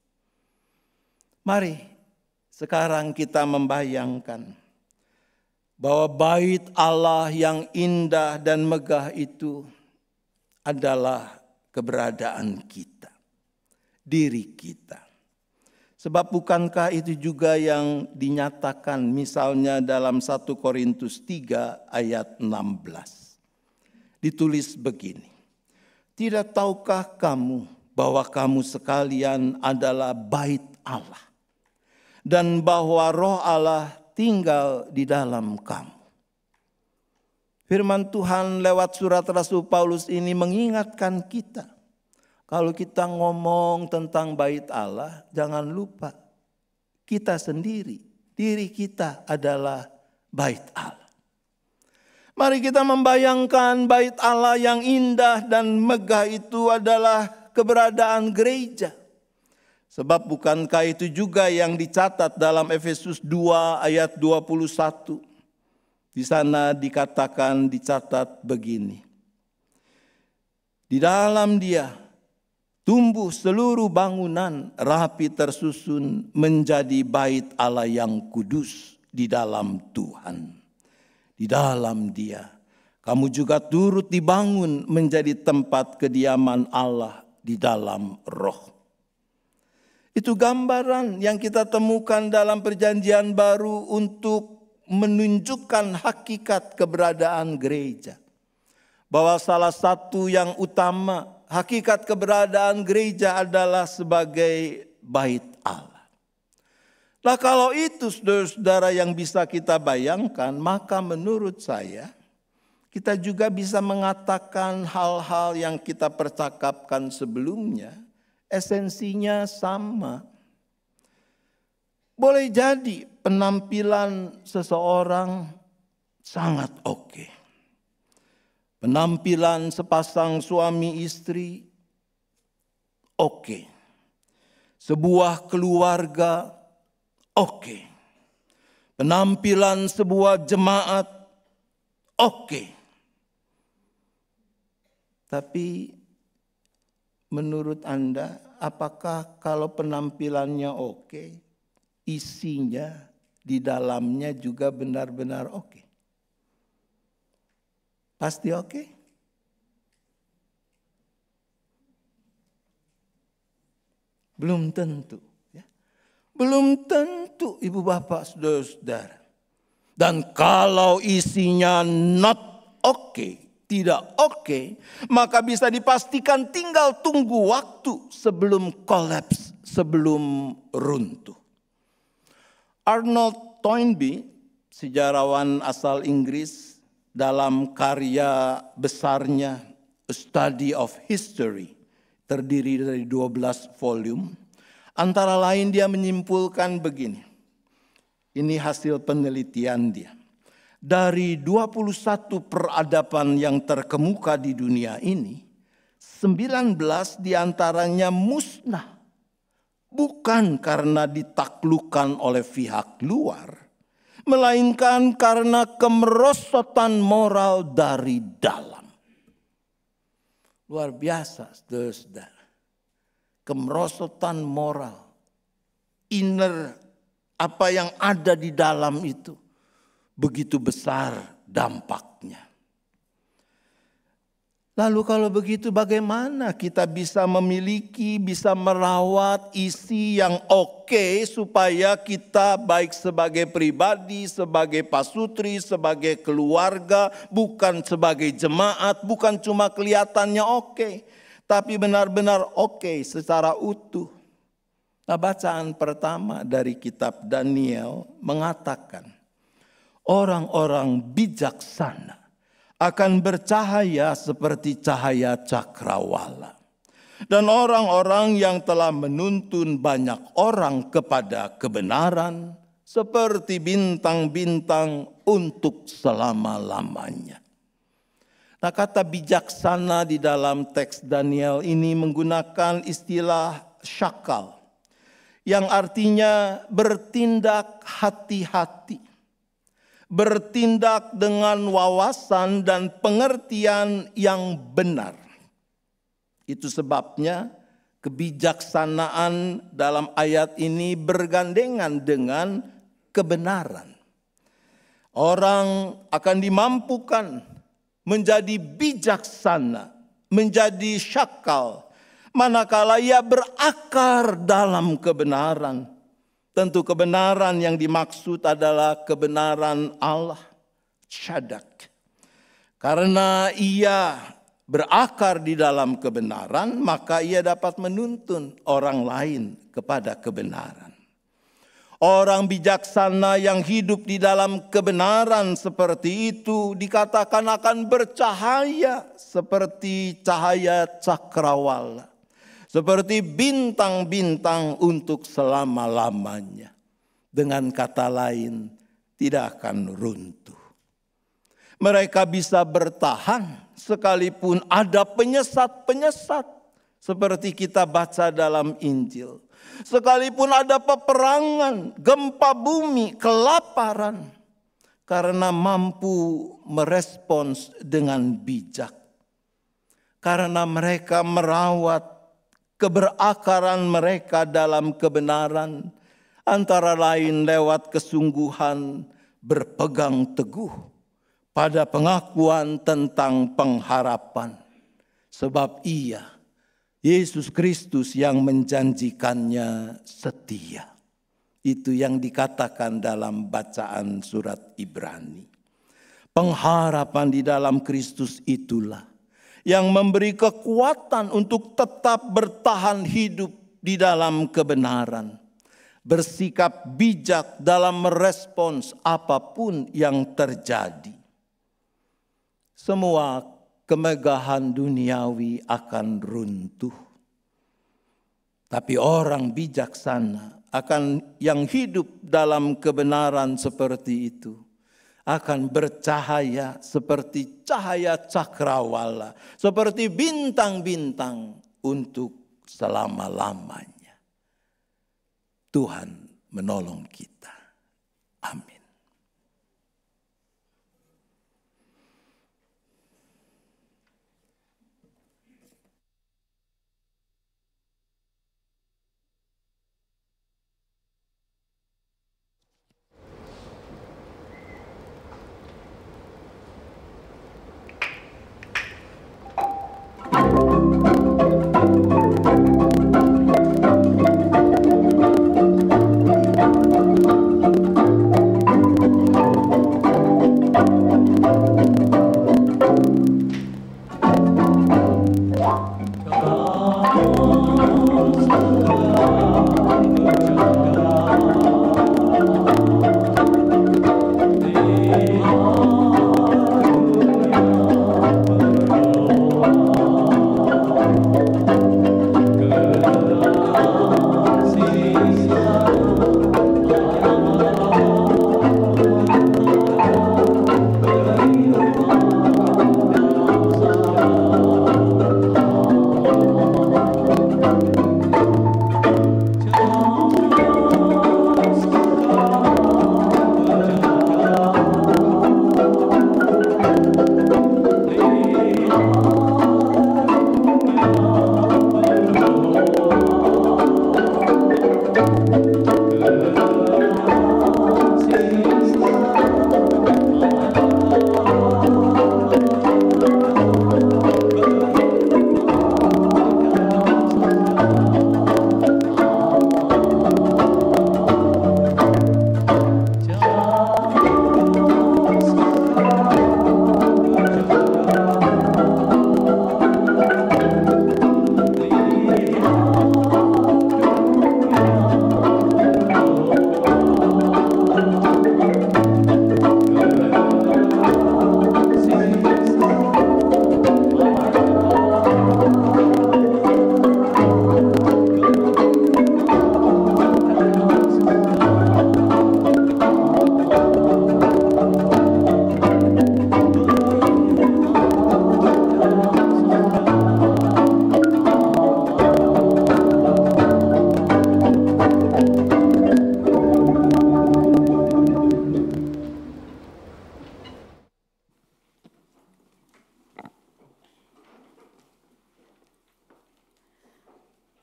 Mari sekarang kita membayangkan bahwa bait Allah yang indah dan megah itu adalah keberadaan kita, diri kita. Sebab bukankah itu juga yang dinyatakan misalnya dalam 1 Korintus 3 ayat 16. Ditulis begini, tidak tahukah kamu bahwa kamu sekalian adalah bait Allah, dan bahwa Roh Allah tinggal di dalam kamu. Firman Tuhan lewat surat Rasul Paulus ini mengingatkan kita, kalau kita ngomong tentang bait Allah, jangan lupa kita sendiri, diri kita adalah bait Allah. Mari kita membayangkan bait Allah yang indah dan megah itu adalah keberadaan gereja. Sebab bukankah itu juga yang dicatat dalam Efesus 2 ayat 21. Di sana dikatakan, dicatat begini. Di dalam Dia tumbuh seluruh bangunan rapi tersusun menjadi bait Allah yang kudus di dalam Tuhan. Di dalam Dia kamu juga turut dibangun menjadi tempat kediaman Allah di dalam Roh. Itu gambaran yang kita temukan dalam Perjanjian Baru untuk menunjukkan hakikat keberadaan gereja. Bahwa salah satu yang utama, hakikat keberadaan gereja adalah sebagai bait Allah. Nah kalau itu saudara-saudara yang bisa kita bayangkan, maka menurut saya kita juga bisa mengatakan hal-hal yang kita percakapkan sebelumnya, esensinya sama. Boleh jadi penampilan seseorang sangat oke. Penampilan sepasang suami istri oke. Sebuah keluarga oke. Penampilan sebuah jemaat oke. Tapi menurut Anda, apakah kalau penampilannya oke, isinya di dalamnya juga benar-benar oke? Pasti oke? Belum tentu. Ya. Belum tentu, ibu bapak, saudara-saudara. Dan kalau isinya not oke, tidak oke, maka bisa dipastikan tinggal tunggu waktu sebelum kolaps, sebelum runtuh. Arnold Toynbee, sejarawan asal Inggris, dalam karya besarnya A Study of History, terdiri dari 12 volume, antara lain dia menyimpulkan begini. Ini hasil penelitian dia. dari 21 peradaban yang terkemuka di dunia ini, 19 diantaranya musnah. Bukan karena ditaklukkan oleh pihak luar, melainkan karena kemerosotan moral dari dalam. Luar biasa, saudara-saudara. Kemerosotan moral, inner, apa yang ada di dalam itu, begitu besar dampaknya. Lalu kalau begitu bagaimana kita bisa memiliki, bisa merawat isi yang oke supaya kita baik sebagai pribadi, sebagai pasutri, sebagai keluarga, bukan sebagai jemaat, bukan cuma kelihatannya oke, tapi benar-benar oke secara utuh. Nah, bacaan pertama dari kitab Daniel mengatakan, orang-orang bijaksana akan bercahaya seperti cahaya cakrawala. Dan orang-orang yang telah menuntun banyak orang kepada kebenaran seperti bintang-bintang untuk selama-lamanya. Nah, kata bijaksana di dalam teks Daniel ini menggunakan istilah syakal, yang artinya bertindak hati-hati. Bertindak dengan wawasan dan pengertian yang benar. Itu sebabnya kebijaksanaan dalam ayat ini bergandengan dengan kebenaran. Orang akan dimampukan menjadi bijaksana, menjadi syakal, manakala ia berakar dalam kebenaran. Tentu kebenaran yang dimaksud adalah kebenaran Allah, syadak. Karena ia berakar di dalam kebenaran, maka ia dapat menuntun orang lain kepada kebenaran. Orang bijaksana yang hidup di dalam kebenaran seperti itu dikatakan akan bercahaya seperti cahaya cakrawala. Seperti bintang-bintang untuk selama-lamanya. Dengan kata lain, tidak akan runtuh. Mereka bisa bertahan sekalipun ada penyesat-penyesat. Seperti kita baca dalam Injil. Sekalipun ada peperangan, gempa bumi, kelaparan. Karena mampu merespons dengan bijak. Karena mereka merawat keberakaran mereka dalam kebenaran, antara lain lewat kesungguhan berpegang teguh pada pengakuan tentang pengharapan. Sebab ia, Yesus Kristus yang menjanjikannya setia. Itu yang dikatakan dalam bacaan surat Ibrani. Pengharapan di dalam Kristus itulah yang memberi kekuatan untuk tetap bertahan hidup di dalam kebenaran. Bersikap bijak dalam merespons apapun yang terjadi. Semua kemegahan duniawi akan runtuh. Tapi orang bijaksana akan yang hidup dalam kebenaran seperti itu akan bercahaya seperti cahaya cakrawala, seperti bintang-bintang untuk selama-lamanya. Tuhan menolong kita. Amin.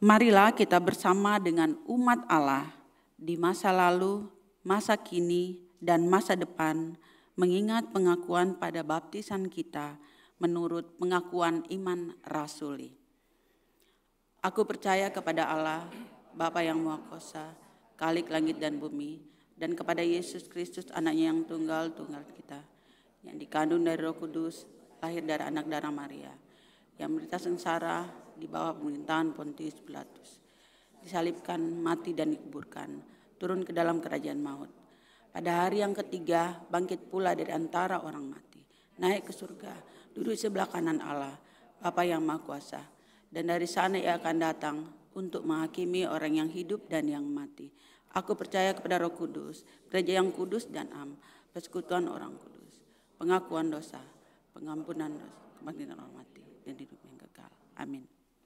Marilah kita bersama dengan umat Allah di masa lalu, masa kini, dan masa depan mengingat pengakuan pada baptisan kita menurut pengakuan iman rasuli. Aku percaya kepada Allah, Bapa yang Maha Kuasa, Khalik langit dan bumi, dan kepada Yesus Kristus anaknya yang tunggal kita, yang dikandung dari Roh Kudus, lahir dari anak darah Maria, yang menderita sengsara di bawah pemerintahan Pontius Pilatus, disalibkan, mati dan dikuburkan, turun ke dalam kerajaan maut. Pada hari yang ketiga bangkit pula dari antara orang mati, naik ke surga, duduk sebelah kanan Allah, Bapa yang Maha Kuasa, dan dari sana ia akan datang untuk menghakimi orang yang hidup dan yang mati. Aku percaya kepada Roh Kudus, gereja yang kudus dan am, persekutuan orang kudus, pengakuan dosa, pengampunan dosa, kebangkitan orang mati, dan hidup yang kekal. Amin.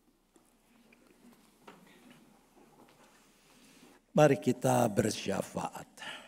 Mari kita bersyafaat.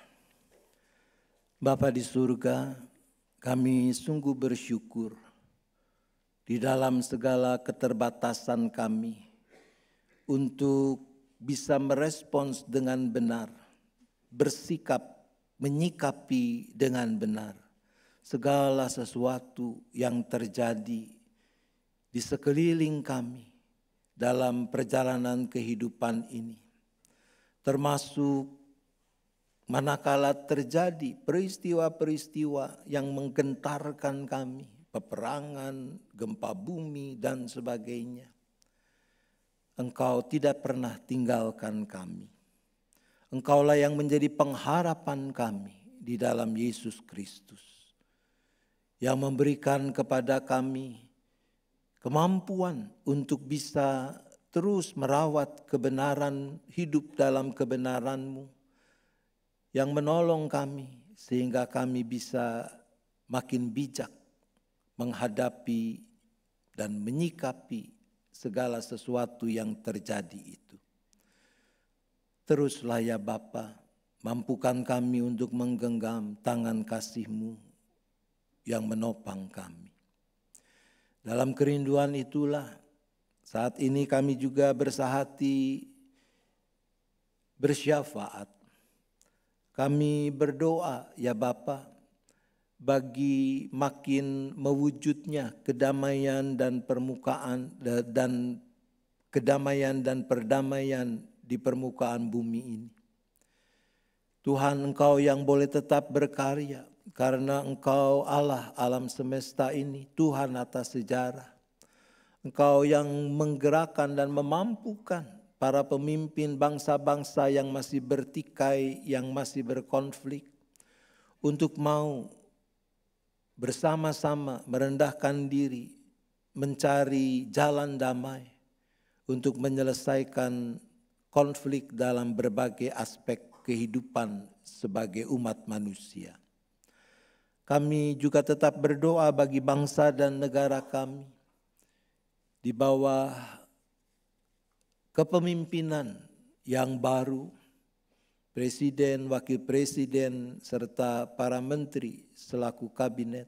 Bapa di surga, kami sungguh bersyukur di dalam segala keterbatasan kami untuk bisa merespons dengan benar, bersikap, menyikapi dengan benar segala sesuatu yang terjadi di sekeliling kami dalam perjalanan kehidupan ini. Termasuk manakala terjadi peristiwa-peristiwa yang menggentarkan kami, peperangan, gempa bumi, dan sebagainya. Engkau tidak pernah tinggalkan kami. Engkaulah yang menjadi pengharapan kami di dalam Yesus Kristus, yang memberikan kepada kami kemampuan untuk bisa terus merawat kebenaran, hidup dalam kebenaran-Mu, yang menolong kami sehingga kami bisa makin bijak menghadapi dan menyikapi segala sesuatu yang terjadi itu. Teruslah ya Bapa, mampukan kami untuk menggenggam tangan kasih-Mu yang menopang kami. Dalam kerinduan itulah saat ini kami juga bersahati bersyafaat. Kami berdoa ya Bapa, bagi makin mewujudnya kedamaian dan perdamaian di permukaan bumi ini. Tuhan, Engkau yang boleh tetap berkarya karena Engkau Allah alam semesta ini, Tuhan atas sejarah. Engkau yang menggerakkan dan memampukan para pemimpin bangsa-bangsa yang masih bertikai, yang masih berkonflik, untuk mau bersama-sama merendahkan diri, mencari jalan damai untuk menyelesaikan konflik dalam berbagai aspek kehidupan sebagai umat manusia. Kami juga tetap berdoa bagi bangsa dan negara kami di bawah kepemimpinan yang baru, Presiden, Wakil Presiden, serta para menteri selaku kabinet.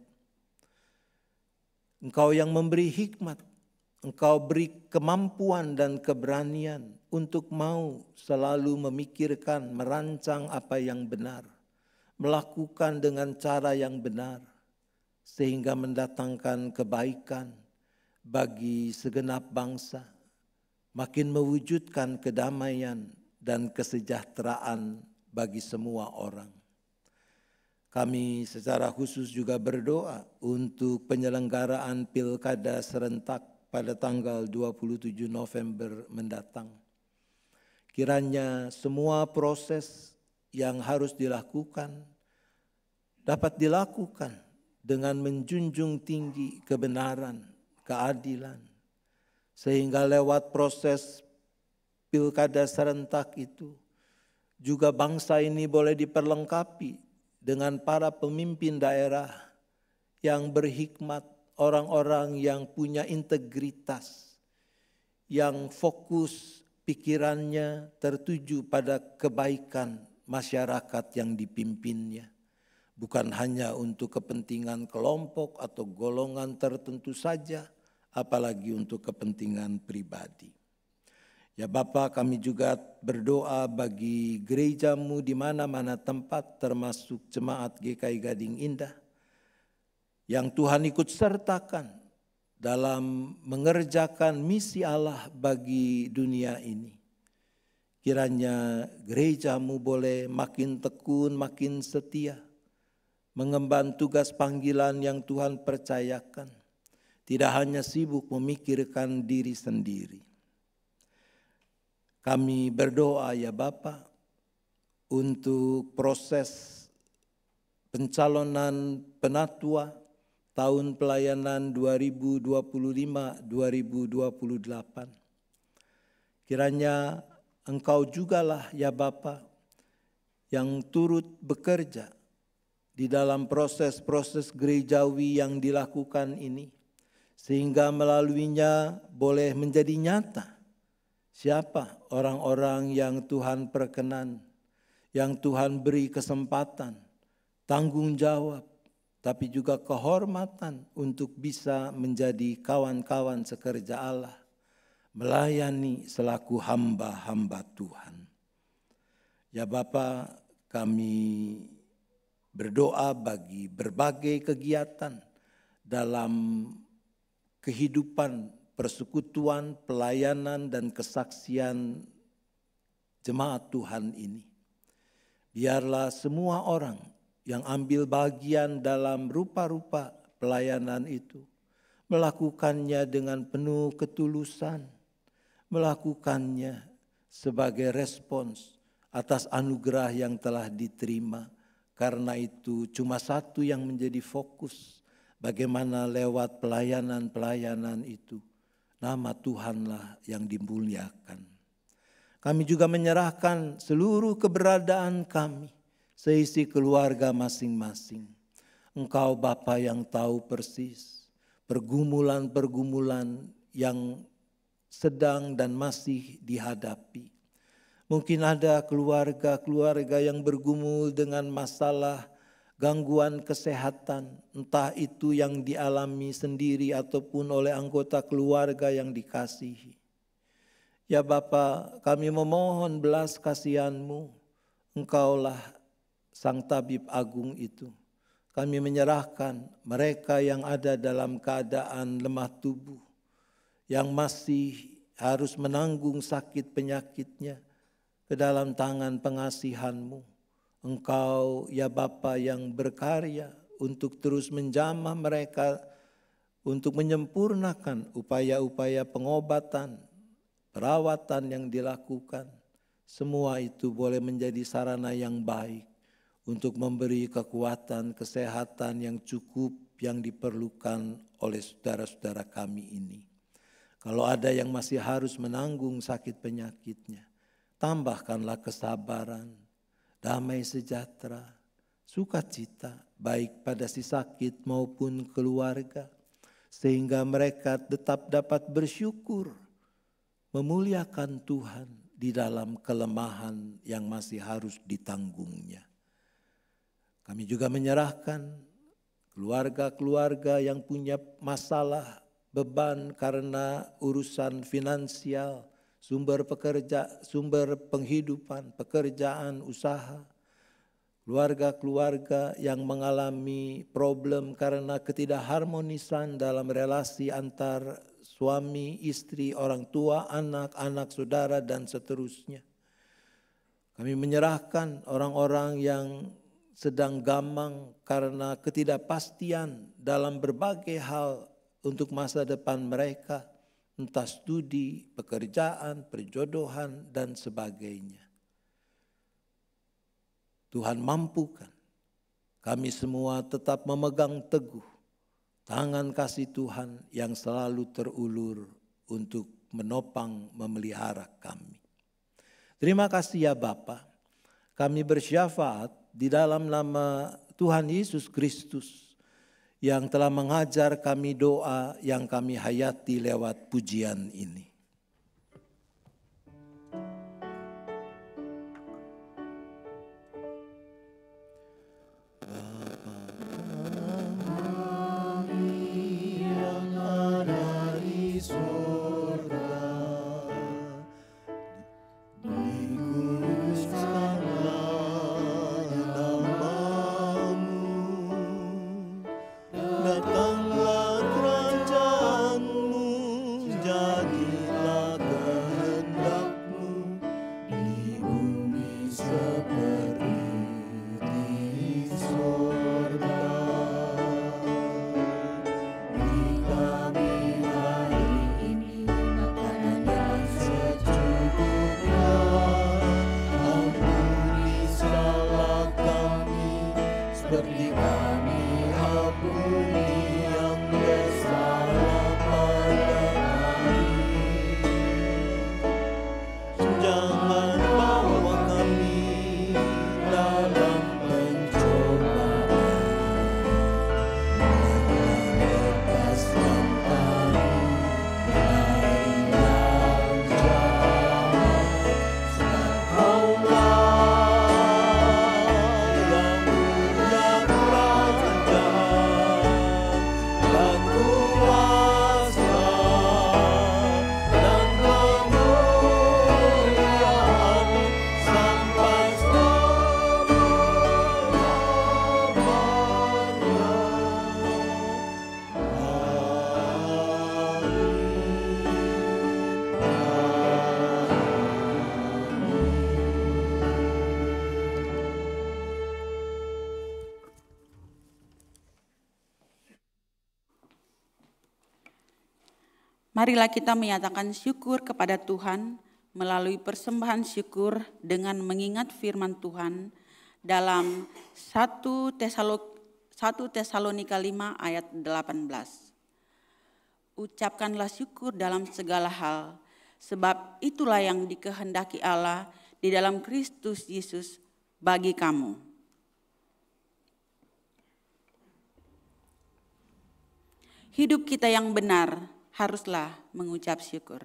Engkau yang memberi hikmat, Engkau beri kemampuan dan keberanian untuk mau selalu memikirkan, merancang apa yang benar, melakukan dengan cara yang benar, sehingga mendatangkan kebaikan bagi segenap bangsa, makin mewujudkan kedamaian dan kesejahteraan bagi semua orang. Kami secara khusus juga berdoa untuk penyelenggaraan Pilkada serentak pada tanggal 27 November mendatang. Kiranya semua proses yang harus dilakukan dapat dilakukan dengan menjunjung tinggi kebenaran, keadilan, sehingga lewat proses Pilkada serentak itu juga bangsa ini boleh diperlengkapi dengan para pemimpin daerah yang berhikmat, orang-orang yang punya integritas, yang fokus pikirannya tertuju pada kebaikan masyarakat yang dipimpinnya. Bukan hanya untuk kepentingan kelompok atau golongan tertentu saja, apalagi untuk kepentingan pribadi. Ya Bapa, kami juga berdoa bagi gerejamu di mana-mana tempat, termasuk jemaat GKI Gading Indah, yang Tuhan ikut sertakan dalam mengerjakan misi Allah bagi dunia ini. Kiranya gerejamu boleh makin tekun, makin setia, mengemban tugas panggilan yang Tuhan percayakan. Tidak hanya sibuk memikirkan diri sendiri. Kami berdoa ya Bapa untuk proses pencalonan penatua tahun pelayanan 2025-2028. Kiranya Engkau jugalah ya Bapa yang turut bekerja di dalam proses-proses gerejawi yang dilakukan ini, sehingga melaluinya boleh menjadi nyata siapa orang-orang yang Tuhan perkenan, yang Tuhan beri kesempatan, tanggung jawab, tapi juga kehormatan untuk bisa menjadi kawan-kawan sekerja Allah, melayani selaku hamba-hamba Tuhan. Ya Bapa, kami berdoa bagi berbagai kegiatan dalam kehidupan persekutuan, pelayanan, dan kesaksian jemaat Tuhan ini. Biarlah semua orang yang ambil bagian dalam rupa-rupa pelayanan itu melakukannya dengan penuh ketulusan, melakukannya sebagai respons atas anugerah yang telah diterima. Karena itu cuma satu yang menjadi fokus, bagaimana lewat pelayanan-pelayanan itu nama Tuhanlah yang dimuliakan. Kami juga menyerahkan seluruh keberadaan kami, seisi keluarga masing-masing. Engkau Bapa yang tahu persis pergumulan-pergumulan yang sedang dan masih dihadapi. Mungkin ada keluarga-keluarga yang bergumul dengan masalah gangguan kesehatan, entah itu yang dialami sendiri ataupun oleh anggota keluarga yang dikasihi. Ya Bapa, kami memohon belas kasihan-Mu, Engkaulah Sang Tabib Agung itu. Kami menyerahkan mereka yang ada dalam keadaan lemah tubuh, yang masih harus menanggung sakit penyakitnya, ke dalam tangan pengasihan-Mu. Engkau ya Bapa yang berkarya untuk terus menjamah mereka, untuk menyempurnakan upaya-upaya pengobatan, perawatan yang dilakukan. Semua itu boleh menjadi sarana yang baik untuk memberi kekuatan kesehatan yang cukup yang diperlukan oleh saudara-saudara kami ini. Kalau ada yang masih harus menanggung sakit penyakitnya, tambahkanlah kesabaran, damai sejahtera, sukacita, baik pada si sakit maupun keluarga, sehingga mereka tetap dapat bersyukur, memuliakan Tuhan di dalam kelemahan yang masih harus ditanggungnya. Kami juga menyerahkan keluarga-keluarga yang punya masalah, beban karena urusan finansial, sumber penghidupan, pekerjaan, usaha. Keluarga-keluarga yang mengalami problem karena ketidakharmonisan dalam relasi antar suami, istri, orang tua, anak-anak, saudara, dan seterusnya. Kami menyerahkan orang-orang yang sedang gamang karena ketidakpastian dalam berbagai hal untuk masa depan mereka, entah studi, pekerjaan, perjodohan, dan sebagainya. Tuhan mampukan kami semua tetap memegang teguh tangan kasih Tuhan yang selalu terulur untuk menopang, memelihara kami. Terima kasih ya Bapa, kami bersyafaat di dalam nama Tuhan Yesus Kristus yang telah mengajar kami doa yang kami hayati lewat pujian ini. seperti kami, ampuni yang bersalah pada kami. Jangan bawa kami dalam pencobaan, lepaskan kami dari yang jahat. Sebab Kaulah yang punya kerajaan dan kuasa dan kemuliaan sampai Marilah kita menyatakan syukur kepada Tuhan melalui persembahan syukur dengan mengingat firman Tuhan dalam 1 Tesalonika 5 ayat 18. Ucapkanlah syukur dalam segala hal, sebab itulah yang dikehendaki Allah di dalam Kristus Yesus bagi kamu. Hidup kita yang benar haruslah mengucap syukur.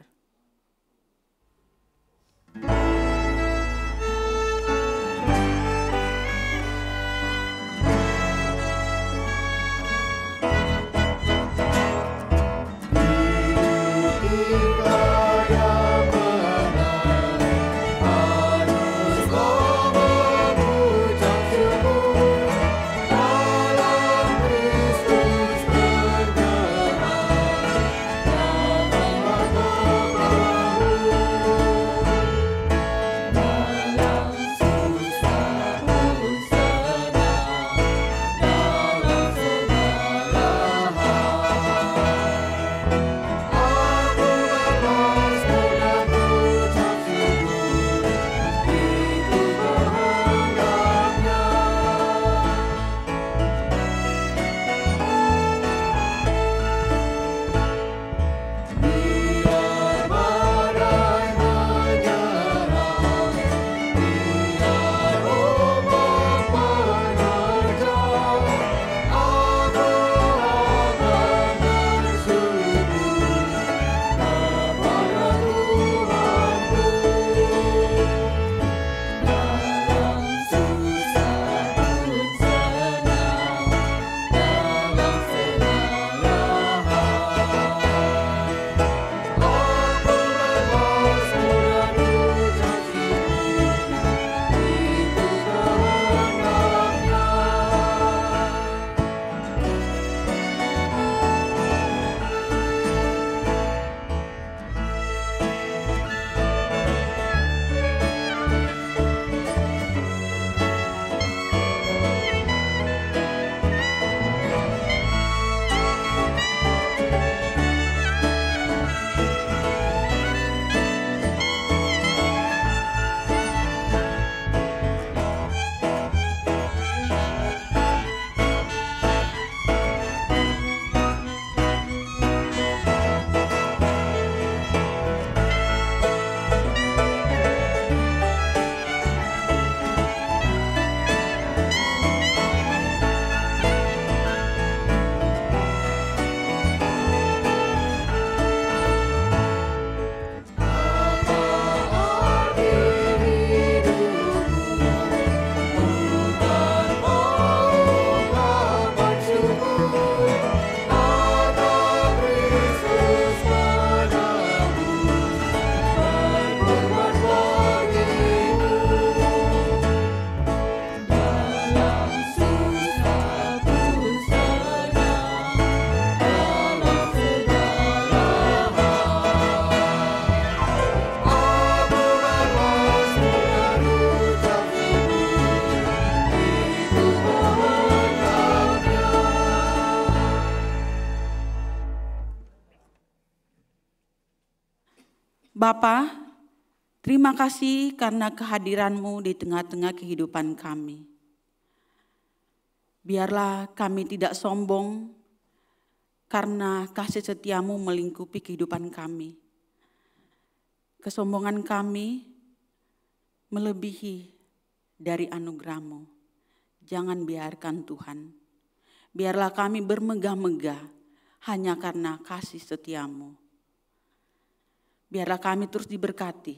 Bapa, terima kasih karena kehadiran-Mu di tengah-tengah kehidupan kami. Biarlah kami tidak sombong karena kasih setiamu melingkupi kehidupan kami. Kesombongan kami melebihi dari anugerah-Mu. Jangan biarkan Tuhan. Biarlah kami bermegah-megah hanya karena kasih setiamu. Biarlah kami terus diberkati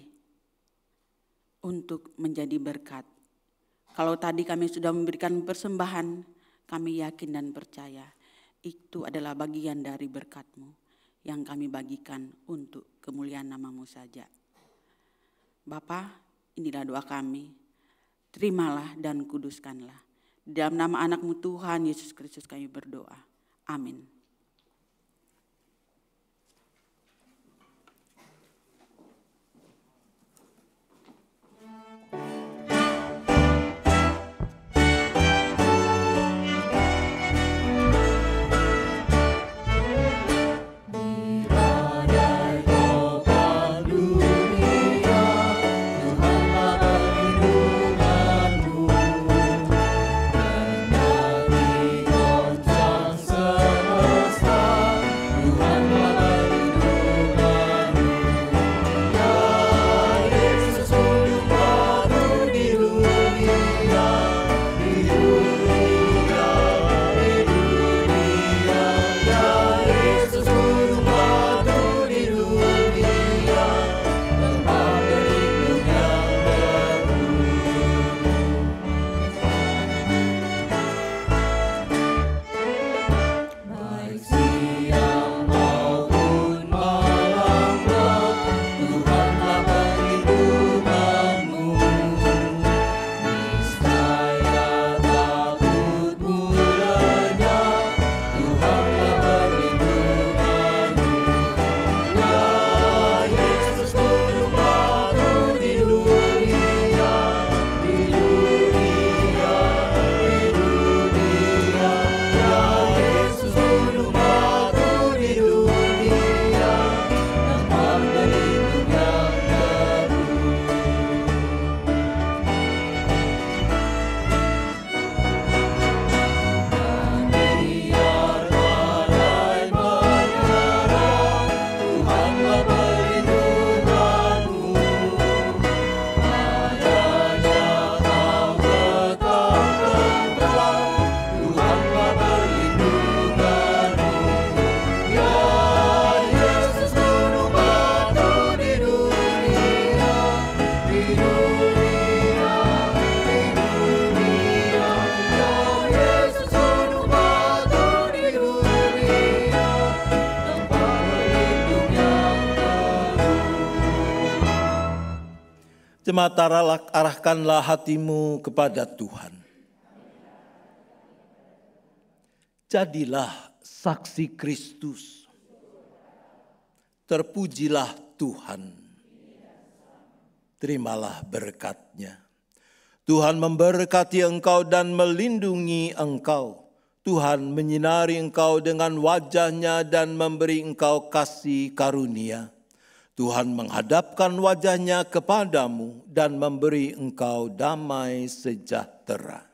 untuk menjadi berkat. Kalau tadi kami sudah memberikan persembahan, kami yakin dan percaya itu adalah bagian dari berkat-Mu yang kami bagikan untuk kemuliaan nama-Mu saja. Bapa, inilah doa kami. Terimalah dan kuduskanlah. Dalam nama anak-Mu Tuhan Yesus Kristus kami berdoa. Amin. Jemaat, arahkanlah hatimu kepada Tuhan. Jadilah saksi Kristus. Terpujilah Tuhan. Terimalah berkat-Nya. Tuhan memberkati engkau dan melindungi engkau. Tuhan menyinari engkau dengan wajah-Nya dan memberi engkau kasih karunia. Tuhan menghadapkan wajah-Nya kepadamu dan memberi engkau damai sejahtera.